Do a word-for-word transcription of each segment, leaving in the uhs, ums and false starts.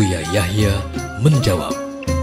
Buya Yahya menjawab.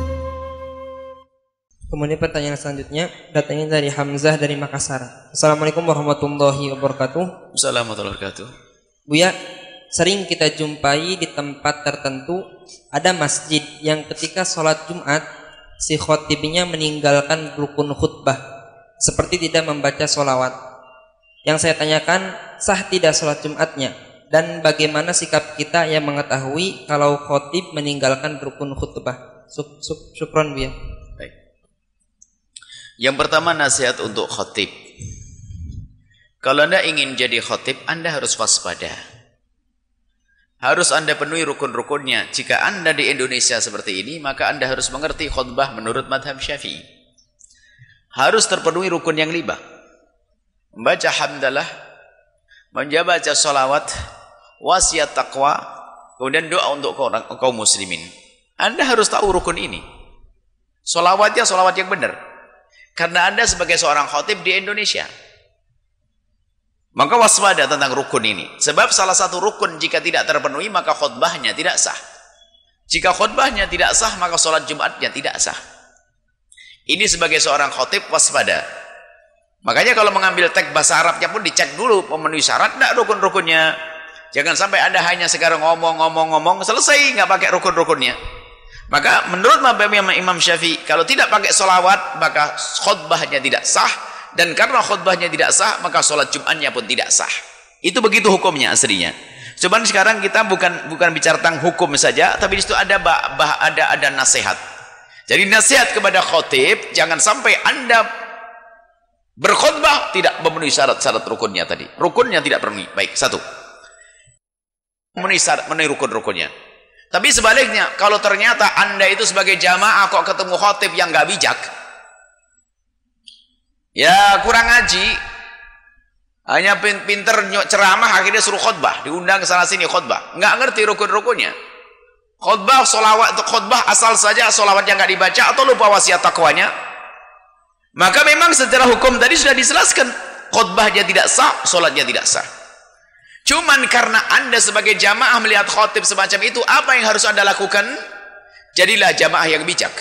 Kemudian pertanyaan selanjutnya datangnya dari Hamzah dari Makassar. Assalamualaikum warahmatullahi wabarakatuh. Assalamualaikum warahmatullahi wabarakatuh. Buya, sering kita jumpai di tempat tertentu ada masjid yang ketika sholat Jumat si khotibnya meninggalkan rukun khutbah seperti tidak membaca sholawat. Yang saya tanyakan, sah tidak sholat Jumatnya? Dan bagaimana sikap kita yang mengetahui kalau khotib meninggalkan rukun khutbah? Suk, suk, syukron Buya. Baik. Yang pertama, nasihat untuk khotib. Kalau Anda ingin jadi khotib, Anda harus waspada. Harus Anda penuhi rukun-rukunnya. Jika Anda di Indonesia seperti ini, maka Anda harus mengerti khutbah menurut madhab Syafi'i. Harus terpenuhi rukun yang lima. Membaca hamdalah, membaca sholawat, wasiat taqwa, kemudian doa untuk orang, kaum muslimin. Anda harus tahu rukun ini. Sholawatnya sholawat yang benar. Karena Anda sebagai seorang khotib di Indonesia. Maka waspada tentang rukun ini. Sebab salah satu rukun jika tidak terpenuhi, maka khutbahnya tidak sah. Jika khutbahnya tidak sah, maka sholat Jumatnya tidak sah. Ini sebagai seorang khotib waspada. Makanya kalau mengambil teks bahasa Arabnya pun dicek dulu memenuhi syarat tidak rukun-rukunnya. Jangan sampai Anda hanya sekarang ngomong-ngomong-ngomong selesai nggak pakai rukun-rukunnya. Maka menurut madhab Imam Syafi'i, kalau tidak pakai sholawat maka khutbahnya tidak sah, dan karena khutbahnya tidak sah maka sholat Jumatnya pun tidak sah. Itu begitu hukumnya aslinya. Cuman sekarang kita bukan bukan bicara tentang hukum saja, tapi di situ ada bah, bah, ada ada nasihat. Jadi nasihat kepada khotib, jangan sampai Anda berkhutbah tidak memenuhi syarat-syarat rukunnya tadi. Rukunnya tidak penuhi. Baik, satu. Memenuhi syarat, memenuhi rukun-rukunnya. Tapi sebaliknya, kalau ternyata Anda itu sebagai jamaah kok ketemu khotib yang nggak bijak, ya kurang ngaji, hanya pinter ceramah akhirnya suruh khutbah, diundang ke sana sini khutbah, nggak ngerti rukun-rukunnya. Khutbah, solawat, khutbah asal saja solawat yang nggak dibaca atau lupa wasiat takwanya, maka memang secara hukum tadi sudah dijelaskan khutbahnya tidak sah, solatnya tidak sah. Cuman karena Anda sebagai jamaah melihat khotib semacam itu, apa yang harus Anda lakukan? Jadilah jamaah yang bijak.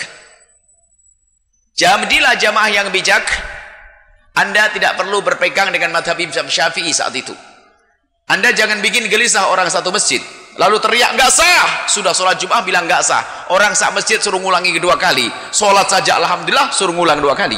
Jadilah jamaah yang bijak. Anda tidak perlu berpegang dengan madhab Imam Syafi'i saat itu. Anda jangan bikin gelisah orang satu masjid, lalu teriak nggak sah, sudah sholat Jumat bilang nggak sah. Orang sak masjid suruh ngulangi kedua kali, sholat saja alhamdulillah suruh ngulang dua kali.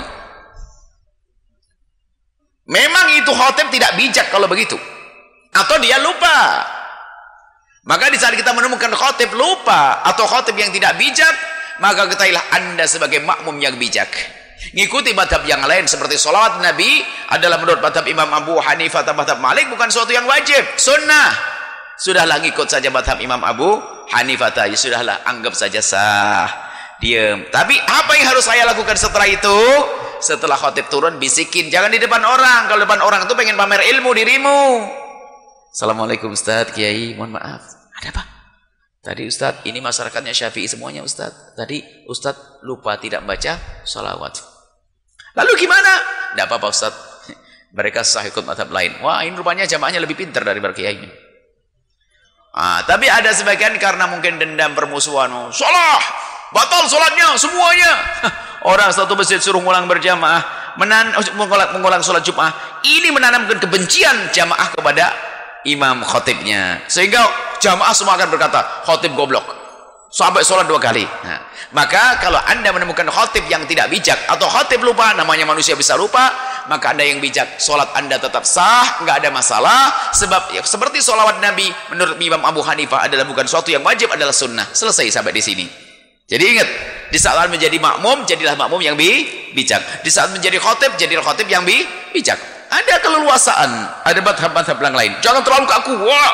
Memang itu khotib tidak bijak kalau begitu, atau dia lupa. Maka di saat kita menemukan khotib lupa atau khotib yang tidak bijak, maka ketahuilah Anda sebagai makmum yang bijak. Ngikuti madhab yang lain seperti sholawat Nabi adalah menurut madhab Imam Abu Hanifah atau madhab Malik bukan sesuatu yang wajib, sunnah. Sudahlah ngikut saja madhab Imam Abu Hanifah, ya sudahlah, anggap saja sah, diam. Tapi apa yang harus saya lakukan setelah itu? Setelah khotib turun bisikin, jangan di depan orang. Kalau depan orang itu pengen pamer ilmu dirimu. Assalamualaikum Ustaz, Kiai, mohon maaf, ada apa? Tadi Ustaz, ini masyarakatnya Syafi'i semuanya Ustaz. Tadi Ustaz lupa tidak baca sholawat. Lalu gimana? Tidak apa-apa Ustaz, mereka sah ikut madhab lain. Wah, ini rupanya jamaahnya lebih pintar daripada kiainya. Ah, tapi ada sebagian karena mungkin dendam permusuhan, salah, batal sholatnya semuanya. Orang satu masjid suruh ngulang berjamaah, menan mengulang, mengulang sholat Jumat. Ini menanamkan kebencian jamaah kepada imam khotibnya, sehingga jamaah semua akan berkata khotib goblok sampai sholat dua kali. Nah, maka kalau Anda menemukan khotib yang tidak bijak atau khotib lupa, namanya manusia bisa lupa, maka Anda yang bijak, sholat Anda tetap sah, nggak ada masalah. Sebab ya, seperti sholawat Nabi menurut Imam Abu Hanifah adalah bukan sesuatu yang wajib, adalah sunnah. Selesai sampai di sini. Jadi ingat, di saat menjadi makmum, jadilah makmum yang bi bijak. Di saat menjadi khotib, jadilah khotib yang bi bijak. Ada keleluasaan, ada madhab-madhab yang lain. Jangan terlalu kaku. Wah.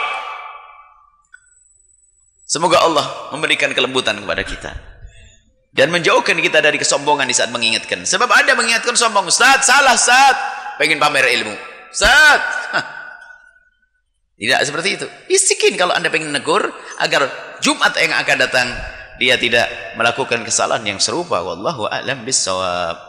Semoga Allah memberikan kelembutan kepada kita dan menjauhkan kita dari kesombongan di saat mengingatkan. Sebab ada mengingatkan sombong, Ustaz, salah Ustaz, pengen pamer ilmu. Ustaz, hah. Tidak seperti itu. Bisikin kalau Anda pengen negur agar Jumat yang akan datang dia tidak melakukan kesalahan yang serupa. Wallahu a'lam bissawab.